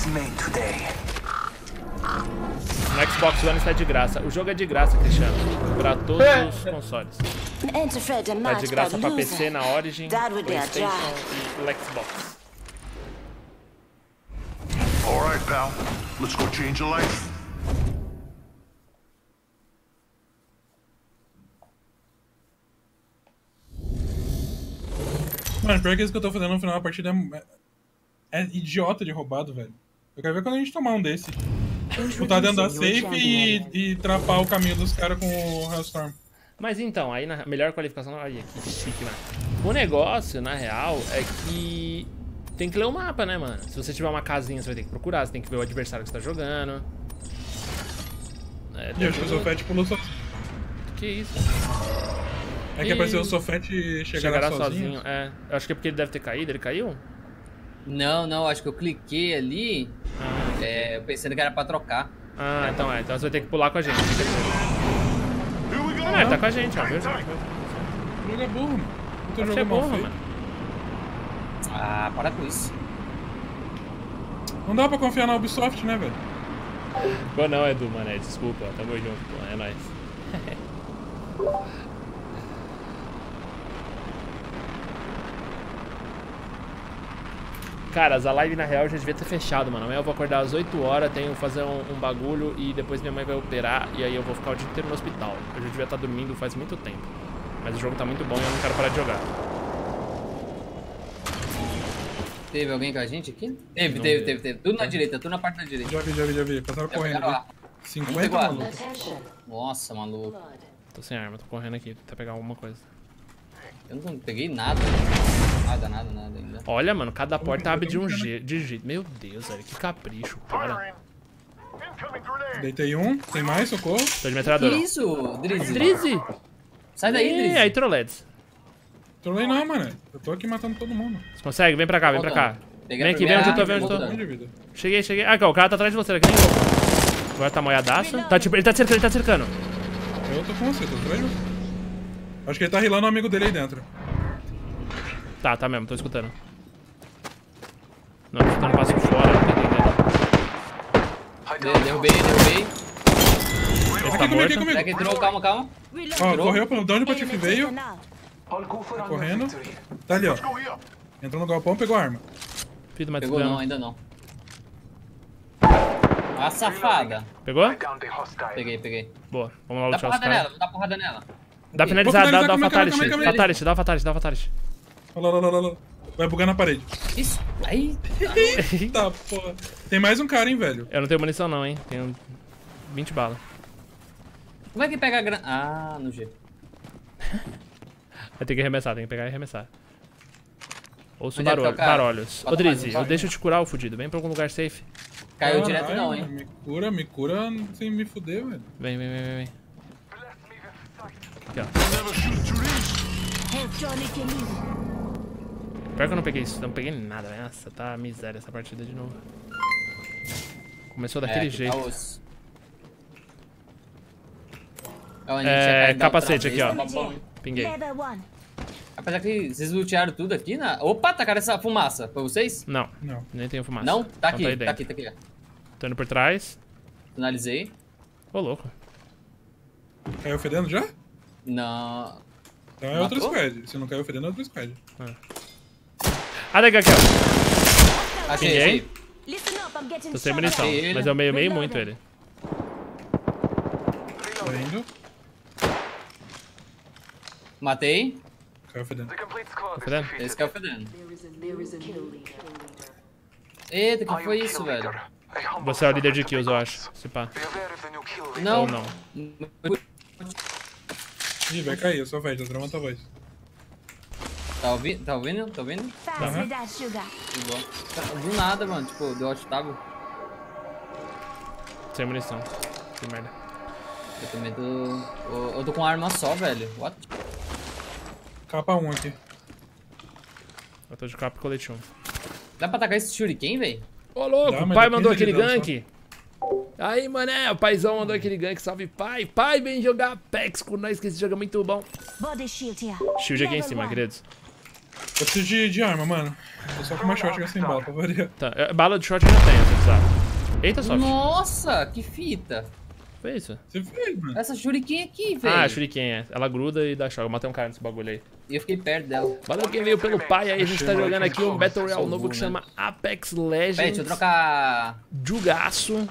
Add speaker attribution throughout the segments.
Speaker 1: No Xbox One está de graça. O jogo é de graça, Cristiano. Pra todos os consoles. Tá de graça pra PC na Origin, PlayStation e o Xbox.
Speaker 2: Alright, pal. Let's go change a life.
Speaker 3: Mano, pior que isso que eu tô fazendo no final da partida é idiota de roubado, velho. Eu quero ver quando a gente tomar um desse. Botar dentro da safe e trapar o caminho dos caras com o Hellstorm.
Speaker 1: Mas então, aí na melhor qualificação... Olha que chique, mano. O negócio, na real, é que... Tem que ler o mapa, né, mano? Se você tiver uma casinha, você vai ter que procurar. Você tem que ver o adversário que você tá jogando.
Speaker 3: E eu acho que o Sofete pulou sozinho.
Speaker 1: Que isso?
Speaker 3: É que apareceu o Sofete chegará sozinho.
Speaker 1: É, eu acho que é porque ele deve ter caído. Ele caiu?
Speaker 4: Não, acho que eu cliquei ali, eu pensando que era pra trocar.
Speaker 1: Ah, então é. Então você vai ter que pular com a gente. Não, ele tá com a gente, ó.
Speaker 3: O jogo é burro, mano. O teu jogo
Speaker 1: É
Speaker 3: é mal
Speaker 1: burro,
Speaker 3: feito.
Speaker 1: mano.
Speaker 4: Ah, para com isso.
Speaker 3: Não dá pra confiar na Ubisoft, né, velho?
Speaker 1: Pô, não, Edu, mano. Desculpa. Tamo junto, pô. É nóis. Caras, a live na real já devia ter fechado, mano. Amanhã eu vou acordar às 8 horas, tenho que fazer um bagulho e depois minha mãe vai operar e aí eu vou ficar o dia inteiro no hospital. Eu já devia estar dormindo faz muito tempo. Mas o jogo tá muito bom e eu não quero parar de jogar.
Speaker 4: Teve alguém com a gente aqui? Teve. Tudo na direita, tudo na parte da direita.
Speaker 3: Já vi. Passaram correndo aqui. 50 malucos.
Speaker 4: Nossa, maluco.
Speaker 1: Tô sem arma, tô correndo aqui, tentar pegar alguma coisa.
Speaker 4: Eu não peguei nada. Nada ainda.
Speaker 1: Olha, mano, cada porta abre de um jeito. Meu Deus, velho, que capricho, cara.
Speaker 3: Deitei um, tem mais, socorro.
Speaker 1: Tô de metralhadora.
Speaker 4: Que isso, Drizzy?
Speaker 1: Drizzy?
Speaker 4: Sai daí, Drizzy.
Speaker 1: Aí, Troleds.
Speaker 3: Trolei não, mano. Eu tô aqui matando todo mundo.
Speaker 1: Você consegue? Vem pra cá, vem pra cá. Vem aqui, vem onde eu tô, vem onde eu tô. Cheguei. Ah, o cara tá atrás de você, daqui nem louco. Agora tá moiadaço. Tá, tipo, ele tá cercando.
Speaker 3: Eu tô com você, tô atrás de você. Acho que ele tá rilando o amigo dele aí dentro.
Speaker 1: Tá mesmo, tô escutando. Não, tô escutando um passo fora, não tô entendendo.
Speaker 4: Derrubei.
Speaker 1: Esse tá morto.
Speaker 3: Aqui comigo.
Speaker 4: Entrou, calma.
Speaker 3: Ó, correu pra onde o Patife veio. Tá correndo. Tá ali, ó. Entrou no galpão, pegou a arma.
Speaker 1: Filho do Matheus.
Speaker 4: Pegou não, ainda não. Ah, safada.
Speaker 1: Pegou?
Speaker 4: Peguei.
Speaker 1: Boa, vamos lá
Speaker 4: Dá
Speaker 1: lutar os
Speaker 4: porrada nela,
Speaker 1: caras.
Speaker 4: não dá porrada nela.
Speaker 1: Dá finalizar, dá
Speaker 3: calma aí,
Speaker 1: fatality. Dá fatality.
Speaker 3: Olha lá. Vai bugar na parede.
Speaker 4: Isso. Aí.
Speaker 3: Tá, porra. Tem mais um cara, hein, velho.
Speaker 1: Eu não tenho munição não, hein. Tenho 20 balas.
Speaker 4: Como é que pega a granada? Ah, no G.
Speaker 1: Vai ter que arremessar, tem que pegar e arremessar. Ouço
Speaker 4: Onde é que tá o cara?
Speaker 1: barulhos. Ô, Drizzy, eu deixo eu te curar, o fudido. Vem pra algum lugar safe.
Speaker 4: Caiu direto não, hein.
Speaker 3: Me cura sem me fuder, velho.
Speaker 1: Vem. Aqui, ó. Pior que eu não peguei isso, não peguei nada, velho. Nossa, tá miséria essa partida de novo. Começou daquele jeito. Capacete aqui, ó. Pinguei.
Speaker 4: Apesar que vocês lutearam tudo aqui, né? Opa, tacaram essa fumaça. Foi vocês?
Speaker 1: Não,
Speaker 3: Não.
Speaker 1: nem tenho fumaça.
Speaker 4: Não? Tá aqui,
Speaker 1: Então
Speaker 4: tá aqui.
Speaker 1: Tô indo por trás.
Speaker 4: Finalizei.
Speaker 1: Ô, louco.
Speaker 3: Caiu fedendo já?
Speaker 4: Não.
Speaker 3: Então é outra squad. Se não caiu fedendo, é outra squad.
Speaker 1: Ah, daqui, aqui, ó.
Speaker 4: Achei.
Speaker 1: Tô sem munição, mas eu meio muito ele.
Speaker 3: Tá indo.
Speaker 4: Matei.
Speaker 3: Caiu fedendo.
Speaker 1: Tá vendo?
Speaker 4: Esse caiu fedendo. Eita, que foi isso, velho?
Speaker 1: Você é o líder de kills, eu acho. Se pá.
Speaker 4: Não.
Speaker 1: Ou não.
Speaker 3: Ih, vai cair, eu sou velho, tá travando tua voz.
Speaker 4: Tá ouvindo? Tá ouvindo? Tá ouvindo? Do nada, mano. Tipo, deu alt tab.
Speaker 1: Sem munição. Que merda.
Speaker 4: Eu também tô... Eu tô com arma só, velho. What?
Speaker 3: Capa 1 aqui.
Speaker 1: Eu tô de capa e colete 1.
Speaker 4: Dá pra atacar esse shuriken, velho?
Speaker 1: Ô, louco,
Speaker 3: Dá,
Speaker 1: o
Speaker 3: mas
Speaker 1: pai
Speaker 3: é
Speaker 1: mandou
Speaker 3: 15
Speaker 1: aquele
Speaker 3: de dano
Speaker 1: gank. Aí, mané, o paizão mandou aquele gank. Salve, pai. Pai, vem jogar Apex com nós, que esse jogo é muito bom. Shield aqui em cima, queridos.
Speaker 3: Eu preciso de arma, mano. Tô só com uma shotgun sem bala, pra variar.
Speaker 1: Tá, bala de shot eu já tenho, se precisar. Eita, Soft.
Speaker 4: Nossa, que fita.
Speaker 1: Foi isso?
Speaker 3: Você fez, mano.
Speaker 4: Essa shuriken aqui, velho.
Speaker 1: Ah, a Shuriken, é. Ela gruda e dá choque. Eu matei um cara nesse bagulho aí.
Speaker 4: E eu fiquei perto dela.
Speaker 1: Valeu quem veio pelo pai aí. A gente tá jogando aqui um Battle Royale novo que chama Apex Legends.
Speaker 4: Peraí, deixa eu trocar...
Speaker 1: Jugaço.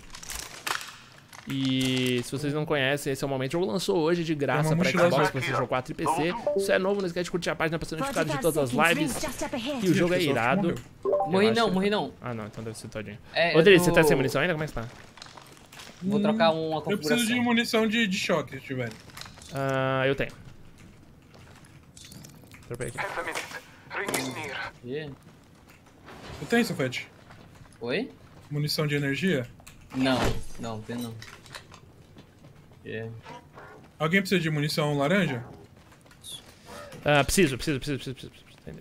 Speaker 1: E se vocês não conhecem, esse é o momento. O jogo lançou hoje de graça pra Xbox, PlayStation 4 e PC. Se é novo, não esquece de curtir a página pra ser notificado de todas as lives. E o jogo é irado.
Speaker 4: Morri não.
Speaker 1: Ah, não, então deve ser todinho.
Speaker 4: É,
Speaker 1: Ô, Dri,
Speaker 4: eu
Speaker 1: você
Speaker 4: tô-
Speaker 1: tá sem munição ainda? Como é que tá?
Speaker 4: Vou trocar uma
Speaker 3: Eu
Speaker 4: configuração.
Speaker 3: preciso de munição de choque, se tiver.
Speaker 1: Eu tenho. Dropei aqui.
Speaker 4: Ih,
Speaker 3: Você tem, Sofete?
Speaker 4: Oi?
Speaker 3: Munição de energia?
Speaker 4: Não, tem não. Yeah.
Speaker 3: Alguém precisa de munição laranja?
Speaker 1: Preciso. Entendi.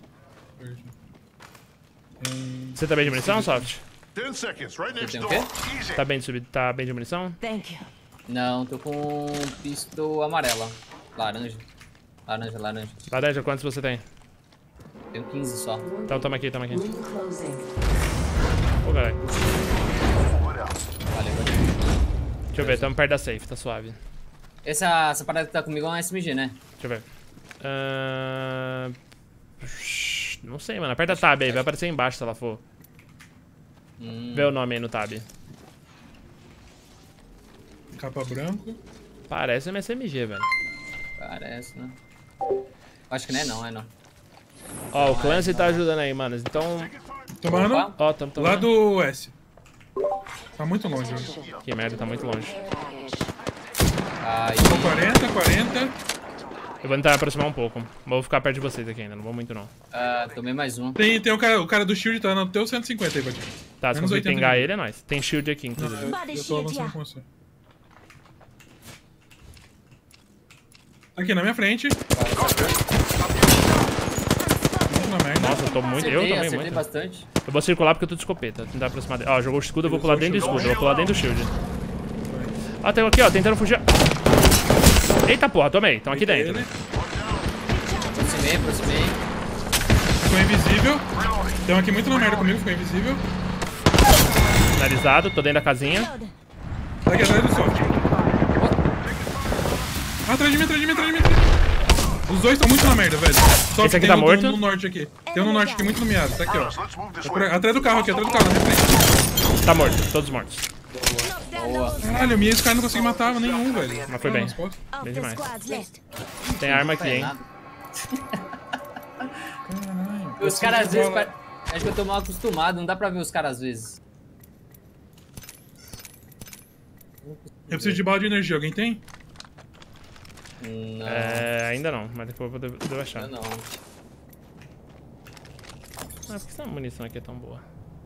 Speaker 1: Você tá bem de munição, Soft?
Speaker 2: 10 seconds, right next
Speaker 4: tem o
Speaker 2: door.
Speaker 4: quê?
Speaker 2: Easy.
Speaker 1: Tá bem de munição?
Speaker 5: Thank you.
Speaker 4: Não, tô com pisto amarela. Laranja.
Speaker 1: Laranja, quantos você tem?
Speaker 4: Tenho 15 só.
Speaker 1: Então toma aqui.
Speaker 5: Closing.
Speaker 1: Ô, caralho.
Speaker 4: Valeu.
Speaker 1: Deixa eu ver, tamo perto da safe, tá suave.
Speaker 4: Essa parada que tá comigo é uma SMG, né?
Speaker 1: Deixa eu ver. Não sei, mano. Aperta tab aí, vai aparecer embaixo se ela for. Vê o nome aí no tab.
Speaker 3: Capa branco.
Speaker 1: Parece uma SMG, velho.
Speaker 4: Parece, né? Acho que não é não.
Speaker 1: Ó, o Clancy tá ajudando aí, mano. Então.
Speaker 3: Tomando.
Speaker 4: Opa.
Speaker 1: Ó, tamo
Speaker 3: Lá do S. Tá muito longe. Né?
Speaker 1: Que merda, tá muito longe.
Speaker 4: Aí,
Speaker 3: 40.
Speaker 1: Eu vou tentar aproximar um pouco. Vou ficar perto de vocês aqui ainda, não vou muito não.
Speaker 4: tomei mais um.
Speaker 3: Tem o cara do shield, tá no teu 150 aí, Batinho.
Speaker 1: Tá, se
Speaker 3: Menos
Speaker 1: conseguir
Speaker 3: 80
Speaker 1: pingar
Speaker 3: de-
Speaker 1: ele é nóis. Tem shield aqui, inclusive.
Speaker 3: Eu tô avançando com você. Aqui na minha frente. Muito na merda.
Speaker 1: Nossa, eu tô muito. Eu também
Speaker 4: acertei
Speaker 1: muito.
Speaker 4: bastante.
Speaker 1: Eu vou circular porque eu tô de escopeta. Tentar aproximar dele. Ó, jogou o escudo, eu vou pular dentro do escudo. Eu vou pular dentro do shield. Ó, tem um aqui, ó, tentando fugir. Eita porra, tomei. Estão aqui dentro.
Speaker 3: Ele
Speaker 4: Aproximei.
Speaker 3: ficou invisível. Tem um aqui muito na merda comigo, ficou invisível.
Speaker 1: Finalizado, tô dentro da casinha.
Speaker 3: Tá aqui atrás do soft. Atrás de mim. Os dois estão muito na merda, velho. Soft,
Speaker 1: Esse aqui
Speaker 3: tem
Speaker 1: tá
Speaker 3: um
Speaker 1: morto?
Speaker 3: no norte aqui. Tem um no norte aqui muito nomeado. Tá aqui, ó.
Speaker 2: Let's move this
Speaker 3: Tá
Speaker 2: way.
Speaker 3: atrás do carro, na minha frente.
Speaker 1: Tá morto, todos mortos.
Speaker 4: Boa.
Speaker 3: Caralho, esse cara não conseguiu matar nenhum, velho.
Speaker 1: Mas foi bem.
Speaker 3: Nas costas.
Speaker 1: Bem demais. Tem arma aqui, hein.
Speaker 4: Nada.
Speaker 3: Caralho.
Speaker 4: Os caras às vezes...
Speaker 3: Bola-
Speaker 4: Acho que eu tô mal acostumado, não dá pra ver os caras às vezes.
Speaker 3: Eu preciso de bala de energia, alguém tem?
Speaker 4: Não,
Speaker 1: Ainda não, mas depois eu devo achar.
Speaker 4: não.
Speaker 1: Ah, por que essa munição aqui é tão boa?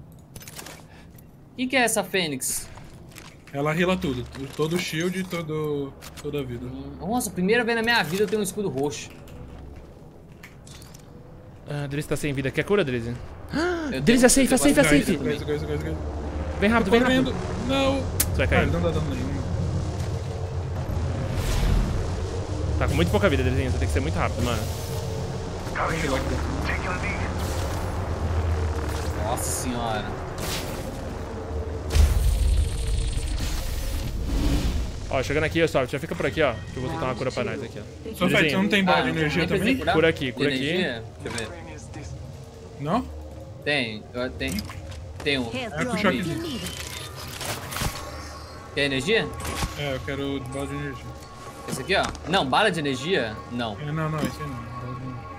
Speaker 4: O que é essa Fênix?
Speaker 3: Ela heala tudo. Todo o shield e toda a vida.
Speaker 4: Nossa, primeira vez na minha vida eu tenho um escudo roxo.
Speaker 1: Drizzy tá sem vida. Quer cura, Drizzy?
Speaker 4: Eu
Speaker 1: Drizzy, é safe,
Speaker 4: tenho
Speaker 1: é safe, é
Speaker 4: quase
Speaker 1: safe.
Speaker 4: vida também.
Speaker 3: Guys.
Speaker 1: Vem rápido, vem rápido.
Speaker 3: Não.
Speaker 1: Você vai
Speaker 3: Ah,
Speaker 1: cair.
Speaker 3: ele não dá dano nenhum.
Speaker 1: Tá com muito pouca vida, Drizzy. Você tem que ser muito rápido, mano.
Speaker 4: Nossa senhora.
Speaker 1: Ó, chegando aqui, ó, Soft, já fica por aqui, ó. Que eu vou tentar uma cura pra nós aqui, ó.
Speaker 3: Só Fete, você não tem bala de energia
Speaker 4: nem precisa
Speaker 3: também?
Speaker 4: curar?
Speaker 1: Cura aqui,
Speaker 4: De
Speaker 1: cura aqui.
Speaker 4: energia? Deixa eu ver.
Speaker 3: Não?
Speaker 4: Tem. Tem um.
Speaker 3: É com choquezinho.
Speaker 4: Quer energia?
Speaker 3: É, eu quero bala de energia.
Speaker 4: Esse aqui, ó. Não, bala de energia? Não.
Speaker 3: Não, esse aí não. Bala de energia.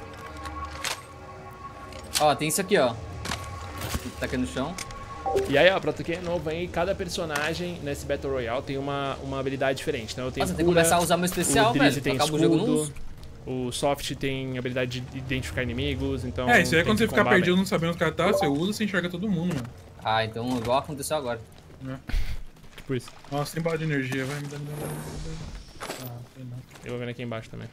Speaker 4: Ó, tem isso aqui, ó. Tá aqui no chão.
Speaker 1: E aí, ó, pra tu que é novo aí, cada personagem nesse Battle Royale tem uma habilidade diferente. Então eu tenho
Speaker 4: Nossa, tem que começar a usar meu especial,
Speaker 1: o Drizzy
Speaker 4: velho.
Speaker 1: tem
Speaker 4: Acaba o jogo não
Speaker 1: escudo, o Soft tem habilidade de identificar inimigos, então...
Speaker 3: É, isso aí é
Speaker 1: tem
Speaker 3: quando
Speaker 1: que
Speaker 3: você ficar
Speaker 1: combar
Speaker 3: perdido
Speaker 1: bem.
Speaker 3: não sabendo os caras tá, você usa e você enxerga todo mundo, mano.
Speaker 4: Ah, então igual aconteceu agora.
Speaker 1: Tipo isso.
Speaker 3: Nossa, tem bala de energia, vai me dá. Ah, tem não.
Speaker 1: Eu vou vendo aqui embaixo também.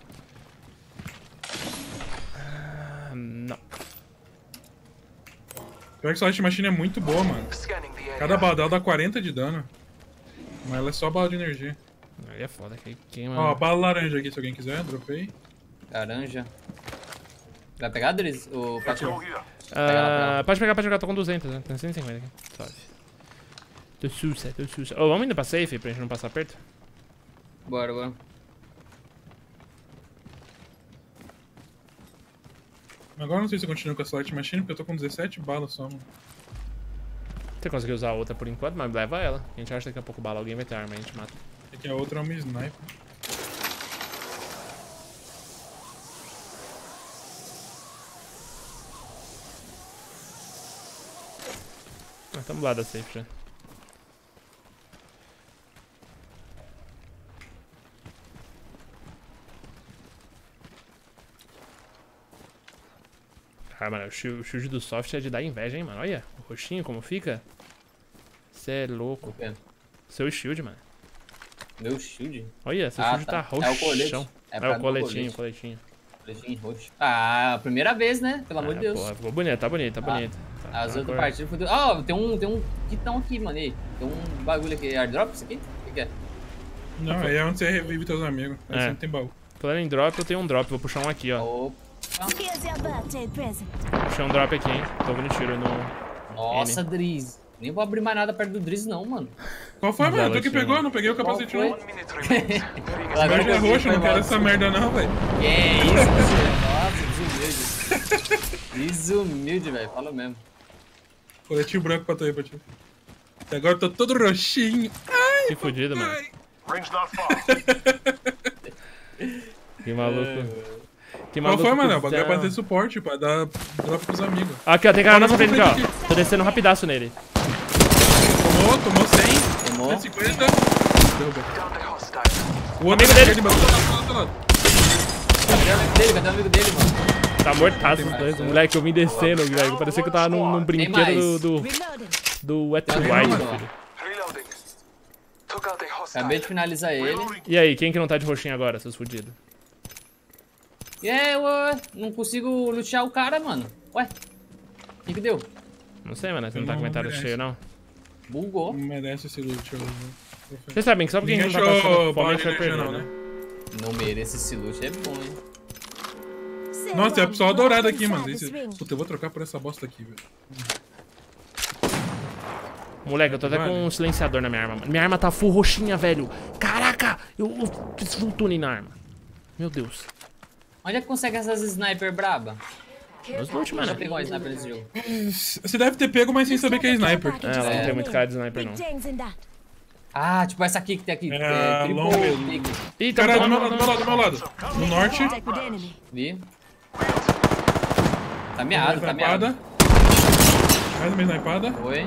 Speaker 1: Não.
Speaker 3: Pior que essa Light Machine é muito boa, mano. Cada bala dela dá 40 de dano. Mas ela é só bala de energia.
Speaker 1: Aí é foda, que queima...
Speaker 3: Ó, bala laranja aqui se alguém quiser, dropei.
Speaker 4: Laranja. Vai pegar, Driz? O
Speaker 2: Let's
Speaker 4: Patinho?
Speaker 2: go here.
Speaker 1: Pode pegar, tô com 200, né? Tem 150 aqui. Suave. Tô sussa. Ô, vamos indo pra safe pra gente não passar perto?
Speaker 4: Bora.
Speaker 3: Agora não sei se eu continuo com essa Light Machine, porque eu tô com 17 balas só, mano.
Speaker 1: Você conseguiu usar a outra por enquanto, mas leva ela. A gente acha que daqui a pouco bala, alguém vai ter arma, a gente mata.
Speaker 3: É que a outra é uma sniper.
Speaker 1: Nós estamos lá da safe já. Cara, mano, o shield do soft é de dar inveja, hein, mano. Olha, o roxinho como fica. Cê é louco. Seu shield, mano.
Speaker 4: Meu shield?
Speaker 1: Olha, seu shield tá roxão.
Speaker 4: É o colete.
Speaker 1: É o coletinho.
Speaker 4: Coletinho roxo. Ah, primeira vez, né? Pelo amor de Deus.
Speaker 1: Porra, ficou bonito, tá bonito.
Speaker 4: As outras partidas foi... Ó, tem um kitão aqui, mano. Aí. Tem um bagulho aqui. Airdrop isso aqui? O que é?
Speaker 3: Não, aí é onde você revive teus amigos. Aí sempre tem baú.
Speaker 1: Falando em drop, eu tenho um drop. Vou puxar um aqui, ó.
Speaker 4: Opa.
Speaker 1: Puxei um drop aqui, hein. Tô ouvindo tiro no...
Speaker 4: Nossa, Driz. Nem vou abrir mais nada perto do Driz, não, mano.
Speaker 3: Qual foi, mano? Tu que pegou? Não peguei o capacete, não.
Speaker 4: Agora
Speaker 3: é roxo, não quero essa merda, não, velho.
Speaker 4: Que é isso, desumilde. Desumilde, velho. Fala mesmo.
Speaker 3: Coletinho branco pra tu aí, Patinho. E agora eu tô todo roxinho. Ai,
Speaker 1: que fudido, mano.
Speaker 2: Range not far.
Speaker 1: Que maluco.
Speaker 3: Qual foi, mano? O bagulho é pra ter suporte, pra dar drop pros amigos.
Speaker 1: Aqui, ó. Tem cara na nossa frente aqui, ó. Tô descendo rapidaço nele.
Speaker 3: Tomou 100.
Speaker 4: Tomou.
Speaker 3: 150. Derrubou. O
Speaker 1: amigo dele.
Speaker 4: Cadê o amigo dele, mano?
Speaker 1: Tá mortaço os dois. Moleque, eu vim descendo, velho. Parecia que eu tava num brinquedo do Wet n Wild, filho.
Speaker 4: Acabei de finalizar ele.
Speaker 1: E aí, quem que não tá de roxinho agora, seus fudidos?
Speaker 4: E aí, eu não consigo lutear o cara, mano. Ué? O que deu?
Speaker 1: Não sei, mano. Você não tá com comentário cheio, não?
Speaker 4: Bugou.
Speaker 3: Não merece esse loot.
Speaker 1: Vocês sabem que só porque a gente não tá passando fome, a gente vai perder, né?
Speaker 4: Não merece esse loot, é bom, hein?
Speaker 3: Nossa, tem a pessoa dourada aqui, mano. Puta, eu vou trocar por essa bosta aqui, velho.
Speaker 1: Moleque, eu tô até com um silenciador na minha arma, mano. Minha arma tá full roxinha, velho. Caraca! Eu fiz full tuning na arma. Meu Deus.
Speaker 4: Onde é que consegue essas sniper braba?
Speaker 1: Nos loot, mano.
Speaker 4: Já pegou a sniper nesse jogo?
Speaker 3: Você deve ter pego, mas sem saber que é sniper.
Speaker 1: É, ela não tem muito cara de sniper, não.
Speaker 4: Ah, tipo essa aqui que tem aqui.
Speaker 3: Long
Speaker 1: Ih, tá
Speaker 3: caralho, do meu lado. No norte.
Speaker 4: Vi. Tá meado, tá meado.
Speaker 3: Mais uma snipada.
Speaker 4: Foi.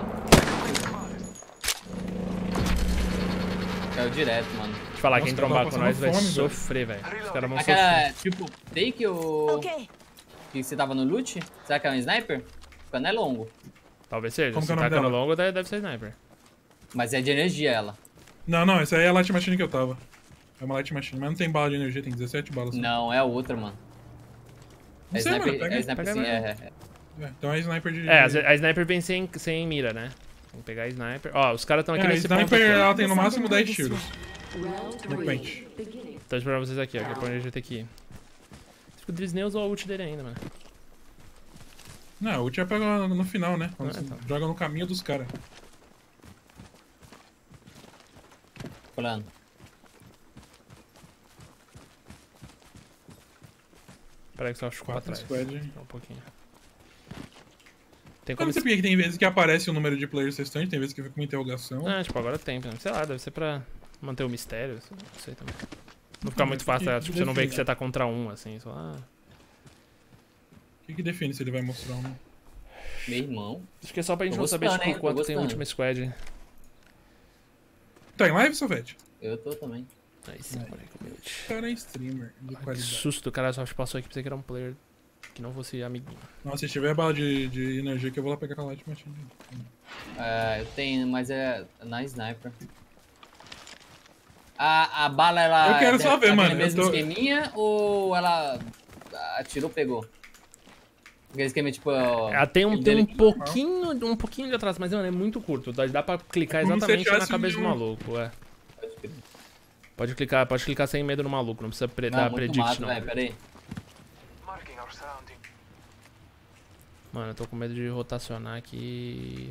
Speaker 4: Caiu direto, mano.
Speaker 1: Deixa eu falar,
Speaker 3: Nossa,
Speaker 1: quem trombar
Speaker 3: tá
Speaker 1: com nós vai
Speaker 3: fome,
Speaker 1: sofrer, velho. Os caras vão
Speaker 4: Aquela,
Speaker 1: sofrer.
Speaker 4: tipo, fake ou... Que você tava no loot? Será que é um sniper? Porque não é longo.
Speaker 1: Talvez seja.
Speaker 3: Como
Speaker 1: Se
Speaker 3: que é o nome
Speaker 1: tacando
Speaker 3: dela?
Speaker 1: longo, deve ser sniper.
Speaker 4: Mas é de energia ela.
Speaker 3: Não, essa aí é a Light Machine que eu tava. É uma Light Machine, mas não tem bala de energia, tem 17 balas.
Speaker 4: Não, é outra, mano.
Speaker 3: Não
Speaker 4: É
Speaker 3: sei,
Speaker 4: sniper,
Speaker 3: mano, pega
Speaker 4: é
Speaker 3: aí.
Speaker 4: sniper
Speaker 1: Pega
Speaker 4: sim,
Speaker 1: aí.
Speaker 3: Então é sniper de...
Speaker 1: É, a sniper vem sem mira, né? Tem que pegar a sniper. Ó, os caras estão aqui
Speaker 3: a
Speaker 1: nesse ponto
Speaker 3: sniper,
Speaker 1: aqui, ó.
Speaker 3: ela tem no máximo 10 tiros. No pente.
Speaker 1: Tô esperando vocês aqui, ó. Que é pra onde a gente tem que ir. O Driz nem usou a ult dele ainda, mano.
Speaker 3: Não, a ult é pega no final, né? Quando você
Speaker 1: então.
Speaker 3: joga no caminho dos caras.
Speaker 4: Plano.
Speaker 1: Peraí que só ficou pra
Speaker 3: 4
Speaker 1: trás.
Speaker 3: squad.
Speaker 1: Um pouquinho. Tem
Speaker 3: Eu
Speaker 1: como...
Speaker 3: não sei porque que tem vezes que aparece o número de players restantes, tem vezes que fica com interrogação.
Speaker 1: Ah, tipo, agora tem, né? Sei lá, deve ser pra manter o mistério, não sei também. Não ficar muito fácil, tá? Tipo, você não vê que você tá contra um, assim, só...
Speaker 3: O que define se ele vai mostrar ou não?
Speaker 4: Meu irmão.
Speaker 1: Acho que é só pra gente
Speaker 4: Tô
Speaker 1: não saber,
Speaker 4: gostando,
Speaker 1: tipo,
Speaker 4: hein?
Speaker 1: quanto
Speaker 4: Tô
Speaker 1: tem o
Speaker 4: gostando.
Speaker 1: último squad.
Speaker 3: Tá em live, Sovete?
Speaker 4: Eu tô também.
Speaker 1: Aí sim, moleque, humilde.
Speaker 3: O cara é streamer de
Speaker 1: Que
Speaker 3: qualidade.
Speaker 1: susto, o cara só passou aqui, pensei que era um player que não fosse amiguinho.
Speaker 3: Nossa, se tiver bala de energia que eu vou lá pegar com a Light Machine.
Speaker 4: É, eu tenho, mas é na sniper. A bala, ela...
Speaker 3: Eu quero só ver,
Speaker 4: é
Speaker 3: mano,
Speaker 4: no mesmo
Speaker 3: eu tô-
Speaker 4: esqueminha ou ela atirou, pegou? Aquele esquema, tipo...
Speaker 1: Ela tem um
Speaker 4: dele-
Speaker 1: pouquinho de atraso, mas mano, é muito curto. Dá pra clicar
Speaker 3: É como se
Speaker 1: exatamente na
Speaker 3: tivesse
Speaker 1: cabeça do
Speaker 3: um-
Speaker 1: maluco, é. Pode clicar sem medo no maluco, não precisa
Speaker 4: Não,
Speaker 1: dar
Speaker 4: muito
Speaker 1: predict
Speaker 4: mato,
Speaker 1: não.
Speaker 4: velho, pera aí.
Speaker 1: Mano, eu tô com medo de rotacionar aqui.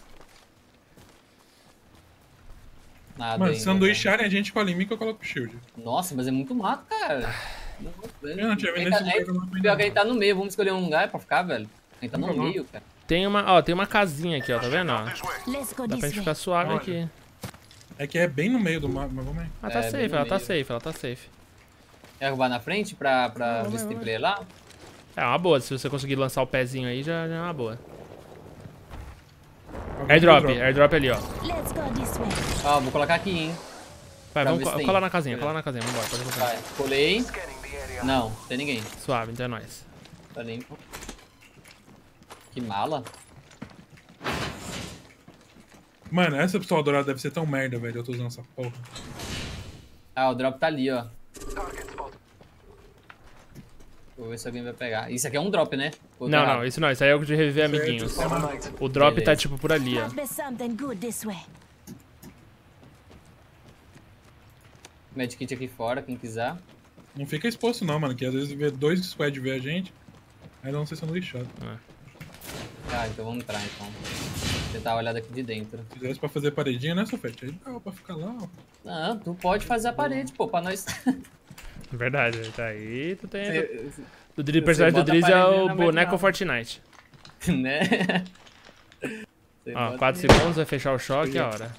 Speaker 4: Nada
Speaker 3: Mano,
Speaker 4: ainda,
Speaker 3: se não
Speaker 4: cara.
Speaker 3: deixarem a gente com a Limica, eu coloco o shield.
Speaker 4: Nossa, mas é muito mato, cara.
Speaker 3: Eu não tinha vendo esse lugar que eu não fui,
Speaker 4: Pior
Speaker 3: não.
Speaker 4: que a gente tá no meio, vamos escolher um lugar pra ficar, velho. A gente tá no
Speaker 3: Vamos lá.
Speaker 4: meio, cara.
Speaker 1: Tem uma casinha aqui, ó, tá vendo? Ó?
Speaker 2: This way.
Speaker 5: Let's go
Speaker 1: Dá
Speaker 5: this
Speaker 1: pra gente
Speaker 5: way.
Speaker 1: ficar suave
Speaker 3: Olha.
Speaker 1: aqui.
Speaker 3: É que é bem no meio do mapa, mas vamos aí.
Speaker 1: Ah, tá
Speaker 4: É, bem
Speaker 1: safe,
Speaker 4: no
Speaker 1: ela tá
Speaker 4: meio.
Speaker 1: safe, ela tá safe.
Speaker 4: Quer roubar na frente pra
Speaker 1: Vai,
Speaker 4: ver se tem
Speaker 1: vai.
Speaker 4: player lá?
Speaker 1: É uma boa, se você conseguir lançar o pezinho aí, já é uma boa.
Speaker 3: Alguém
Speaker 1: Airdrop,
Speaker 3: deu drop.
Speaker 1: airdrop ali, ó.
Speaker 5: Let's go this way.
Speaker 4: Ó, vou colocar aqui, hein.
Speaker 1: Vai,
Speaker 4: Pra
Speaker 1: vamos
Speaker 4: ver se tem.
Speaker 1: colar na casinha, vambora, pode colocar.
Speaker 4: Vai, colei. Não, tem ninguém.
Speaker 1: Suave, então é nóis.
Speaker 4: Tá limpo. Que mala.
Speaker 3: Mano, essa pistola dourada deve ser tão merda, velho. Eu tô usando essa porra.
Speaker 4: Ah, o drop tá ali, ó. Vou ver se alguém vai pegar. Isso aqui é um drop, né? Ou tá
Speaker 1: Não,
Speaker 4: errado?
Speaker 1: não, isso não, isso aí é o de reviver amiguinhos. O drop tá
Speaker 4: Beleza.
Speaker 1: tipo por ali, ó.
Speaker 5: Must be something good this way.
Speaker 4: Medkit aqui fora, quem quiser.
Speaker 3: Não fica exposto não, mano. Que às vezes vê dois squad ver a gente. Aí não sei se sendo lixado.
Speaker 4: Ah, então vamos entrar, então. Tentar olhar daqui de dentro.
Speaker 3: Se fizesse pra fazer paredinha, né, Sofete? Aí dá pra ficar lá, ó.
Speaker 4: Não, tu pode fazer a parede, pô, pra nós...
Speaker 1: Verdade, tá aí, tu tem...
Speaker 4: Você-
Speaker 1: O personagem do
Speaker 4: bota a
Speaker 1: Driz é
Speaker 4: parede
Speaker 1: o
Speaker 4: na
Speaker 1: boneco
Speaker 4: vertical.
Speaker 1: Fortnite.
Speaker 4: né? Você
Speaker 1: Ó,
Speaker 4: bota
Speaker 1: 4
Speaker 4: ali.
Speaker 1: segundos, vai fechar o choque, é a hora.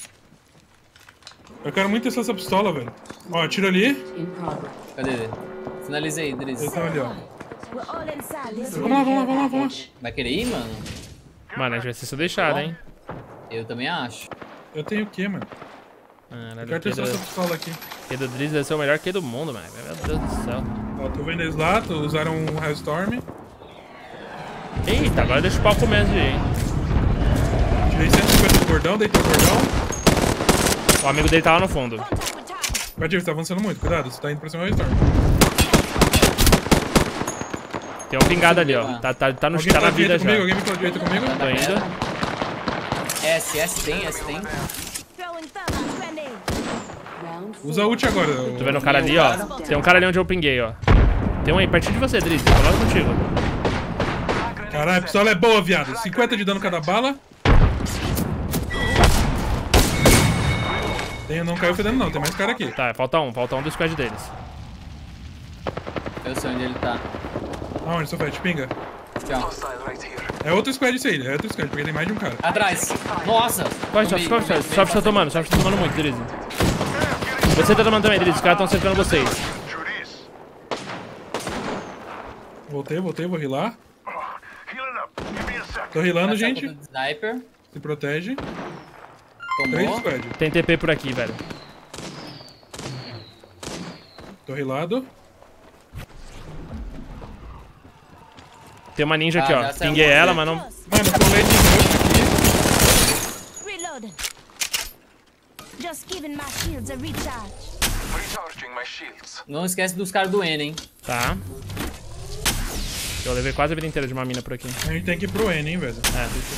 Speaker 3: Eu quero muito testar essa pistola, velho. Ó, tira ali.
Speaker 4: Cadê ele? Finalizei, Driz.
Speaker 3: Eles estão ali, ó.
Speaker 5: We're all inside this way.
Speaker 3: Vamos lá, vamos lá, vamos lá, vamos lá.
Speaker 4: Vai querer ir, mano?
Speaker 1: Mano, a gente vai ser só deixado, hein?
Speaker 4: Eu também acho.
Speaker 3: Eu tenho o quê, mano? Eu
Speaker 1: Caralho,
Speaker 3: quero
Speaker 1: o Q
Speaker 3: testar essa pistola aqui.
Speaker 1: do Driz deve ser o melhor Q do mundo, mano. Meu Deus do céu.
Speaker 3: Ó, tô vendo eles lá, usaram um Hailstorm.
Speaker 1: Eita, agora deixa o pau comer aí, hein?
Speaker 3: Tirei 150 do cordão, deitei o cordão.
Speaker 1: O amigo dele tá lá no fundo.
Speaker 5: Contact with target.
Speaker 3: Bativo, você tá avançando muito, cuidado, você tá indo pra cima do Hailstorm.
Speaker 1: Tem um pingado ali, ó.
Speaker 4: Ah.
Speaker 1: Tá
Speaker 3: Alguém
Speaker 1: na
Speaker 3: pela
Speaker 1: vida
Speaker 3: direita
Speaker 1: já.
Speaker 3: comigo, alguém me pela direita comigo.
Speaker 1: Tô indo.
Speaker 4: S tem.
Speaker 5: Throwing thermite grenade.
Speaker 3: Usa a ult agora.
Speaker 1: Tô vendo um cara ali, ó. Tem um cara ali onde eu pinguei, ó. Tem um aí pertinho de você, Driz. Tô falando contigo.
Speaker 3: Caralho, a pistola é boa, viado. 50 de dano cada bala. Não caiu fedendo não, tem mais cara aqui.
Speaker 1: Tá, falta um do squad deles.
Speaker 4: Eu sei onde ele tá.
Speaker 3: Aonde, Sofete? Pinga.
Speaker 4: Tchau.
Speaker 3: É outro squad isso aí, é outro squad, porque tem mais de um cara.
Speaker 4: Atrás. Nossa.
Speaker 1: Corre,
Speaker 4: Tomei,
Speaker 1: sobe, tá tomando muito, Driz. Você tá tomando também, Driz. Os caras tão cercando vocês.
Speaker 2: Juris.
Speaker 3: Voltei, vou healar.
Speaker 2: Healing up. Give me a sec.
Speaker 3: Tô healando,
Speaker 4: Essa
Speaker 3: gente.
Speaker 4: conta do Sniper.
Speaker 3: Se protege. 3
Speaker 4: Tomou.
Speaker 3: squad.
Speaker 1: Tem TP por aqui, velho.
Speaker 3: Tô healado.
Speaker 1: Tem uma ninja aqui,
Speaker 4: Ah,
Speaker 1: ó.
Speaker 4: já saiu
Speaker 1: Pinguei
Speaker 4: uma
Speaker 1: ela,
Speaker 4: vez.
Speaker 1: mas não...
Speaker 5: Close.
Speaker 3: Mano, eu colei de novo
Speaker 5: Reloading. Just giving my shields a recharge.
Speaker 2: Recharging my shields.
Speaker 4: Não esquece dos caras do N, hein?
Speaker 1: Tá. Eu levei quase a vida inteira de uma mina por aqui.
Speaker 3: aqui. A gente tem que ir pro N, hein, velho.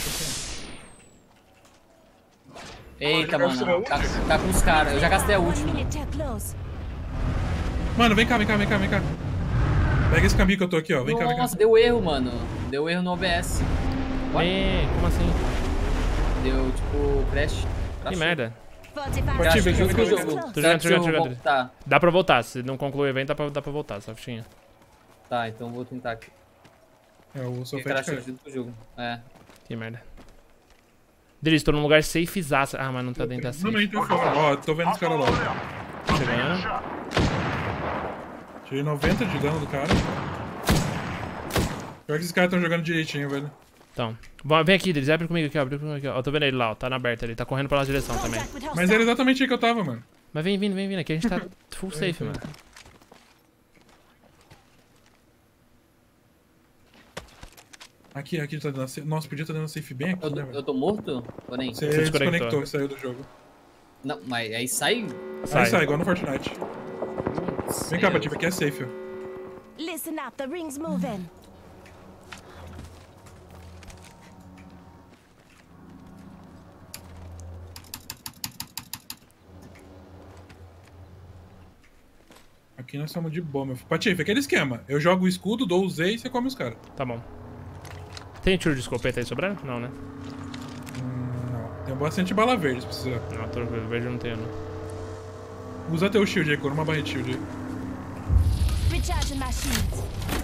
Speaker 4: Eita, mano. Tá com os caras. Eu já gastei a
Speaker 5: 1
Speaker 4: última.
Speaker 5: minute till close.
Speaker 3: Mano, vem cá. Pega esse caminho que eu tô aqui, ó. Vem cá.
Speaker 4: Nossa, deu erro, mano. Deu erro no OBS.
Speaker 1: Como assim?
Speaker 4: Deu, tipo, crash.
Speaker 1: Que
Speaker 4: Crashou.
Speaker 1: merda.
Speaker 5: 45
Speaker 3: Pode ir, vem cá,
Speaker 5: seconds
Speaker 3: vem cá,
Speaker 5: till
Speaker 3: vem cá.
Speaker 5: close.
Speaker 1: Tô
Speaker 4: Será que se eu
Speaker 1: jogando.
Speaker 4: voltar?
Speaker 1: Dá pra voltar. Se não concluir o evento, dá pra voltar, softinha.
Speaker 4: Tá, então vou tentar aqui.
Speaker 3: É, o
Speaker 4: Porque
Speaker 3: Sofete
Speaker 4: crashou
Speaker 3: caiu.
Speaker 4: junto com o jogo. É.
Speaker 1: Que merda. Driz, tô num lugar safezaço. Ah, mas não tá dentro da
Speaker 3: Não,
Speaker 1: safe.
Speaker 3: não, então fora. Ó, tô vendo os caras lá.
Speaker 1: Chegando.
Speaker 3: Tirei 90 de dano do cara. Pior que esses caras tão jogando direitinho, velho.
Speaker 1: Então. Bom, vem aqui, Driz. Abre comigo aqui, ó. Ó, tô vendo ele lá, ó. Tá na aberta ali. Tá correndo pra nossa direção também.
Speaker 5: Contact with
Speaker 3: Mas
Speaker 5: hostile.
Speaker 3: era exatamente aí que eu tava, mano.
Speaker 1: Mas vem vindo. Aqui a gente tá full safe, mano.
Speaker 3: Aqui tá dando safe. Nossa, podia estar dando safe bem aqui, né,
Speaker 4: Eu
Speaker 3: velho?
Speaker 4: tô morto? Ou nem?
Speaker 3: Você
Speaker 1: Você desconectou.
Speaker 3: desconectou, saiu do jogo.
Speaker 4: Não, mas aí sai.
Speaker 3: Aí sai, igual no Fortnite. Vem cá,
Speaker 4: Sério?
Speaker 3: Patife, aqui é safe, ó.
Speaker 5: Listen up, the ring's moving.
Speaker 3: Aqui nós estamos de boa, meu filho. Patife, aquele esquema. Eu jogo o escudo, dou o Z e você come os caras.
Speaker 1: Tá bom. Tem tiro de escopeta aí sobrando? Não, né?
Speaker 3: Não. Tem bastante bala verde, se precisar.
Speaker 1: Não, tiro verde eu não tenho, não.
Speaker 3: Usa teu shield aí, cura uma barra de shield aí.
Speaker 5: Recharging my shields.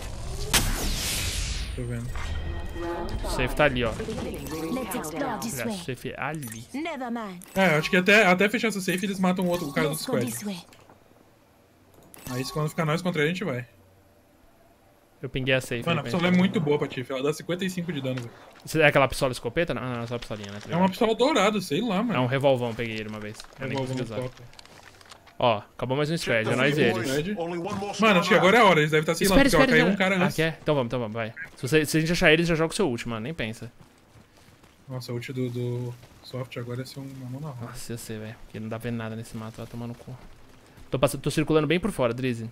Speaker 3: Tô vendo.
Speaker 1: O safe tá ali, ó.
Speaker 5: Let's explore this
Speaker 1: O
Speaker 5: way.
Speaker 1: safe é ali.
Speaker 5: Never mind.
Speaker 3: É, acho que até fechar essa safe eles matam o cara do
Speaker 5: Let's go
Speaker 3: squad.
Speaker 5: this way.
Speaker 3: Aí quando ficar nós contra ele, a gente vai.
Speaker 1: Eu pinguei a safe.
Speaker 3: Mano, a
Speaker 1: aí,
Speaker 3: pistola é muito boa pra Tiff, ela dá 55 de dano, velho.
Speaker 1: É aquela pistola escopeta? Não, não, é só a pistolinha, né? Tá
Speaker 3: É
Speaker 1: ligado?
Speaker 3: uma pistola dourada, sei lá,
Speaker 1: É
Speaker 3: mano.
Speaker 1: um revolvão, peguei ele uma vez. Eu nem consegui usar. Ó, acabou mais um squad, é nós e eles.
Speaker 2: Only one more
Speaker 3: Mano, acho que agora é a hora, eles devem estar se
Speaker 1: Espera,
Speaker 3: porque ó,
Speaker 1: espera,
Speaker 3: caiu
Speaker 1: espera.
Speaker 3: um cara
Speaker 1: Ah,
Speaker 3: antes.
Speaker 1: quer? Então vamos, vai. Se a gente achar eles, já joga o seu ult, mano, nem pensa.
Speaker 3: Nossa, a ult do soft agora é ser uma mão na roda.
Speaker 1: Nossa, eu sei, velho. Porque não dá pra ver nada nesse mato, vai tomar no cu. Tô circulando bem por fora, Drizzy.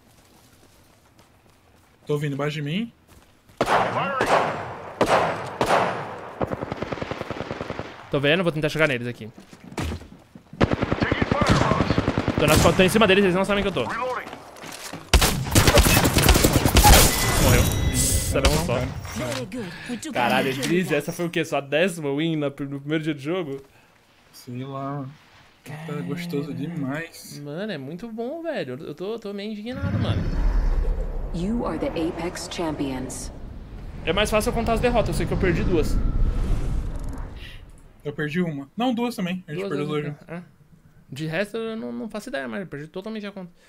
Speaker 3: Tô vindo embaixo de mim.
Speaker 1: Tô vendo, vou tentar chegar neles aqui.
Speaker 2: Taking fire, Ross.
Speaker 1: Tô em cima deles, eles não sabem que eu tô.
Speaker 2: Reloading.
Speaker 1: Morreu. Será um só.
Speaker 5: Very good. We took
Speaker 1: Caralho,
Speaker 5: another kill.
Speaker 1: Drizzy, essa foi o quê? Só a 10ª win no primeiro dia de jogo?
Speaker 3: Sei lá, mano. Tá gostoso demais.
Speaker 1: Mano, é muito bom, velho. Eu tô meio indignado, mano.
Speaker 6: You are the Apex Champions.
Speaker 1: É mais fácil eu contar as derrotas, eu sei que eu perdi 2.
Speaker 3: Eu perdi uma. Não, duas também. A gente perdeu duas juntos.
Speaker 1: É. De resto, eu não faço ideia, mas eu perdi totalmente a conta.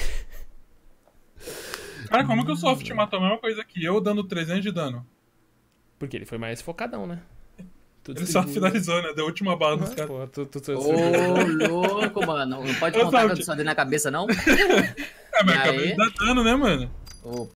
Speaker 3: Cara, como que o soft matou a mesma coisa que eu, dando 300 de dano?
Speaker 1: Porque ele foi mais focadão, né? Tudo
Speaker 3: Ele só
Speaker 1: seguro.
Speaker 3: finalizou, né? Deu a última bala nos caras.
Speaker 1: Pô,
Speaker 4: Ô, louco, mano. Não pode
Speaker 3: Ô,
Speaker 4: contar
Speaker 3: Salve.
Speaker 4: com o só na cabeça, não?
Speaker 3: É, mas
Speaker 4: E
Speaker 3: acabei
Speaker 4: aí?
Speaker 3: de dar dano, né, mano?
Speaker 4: Ô,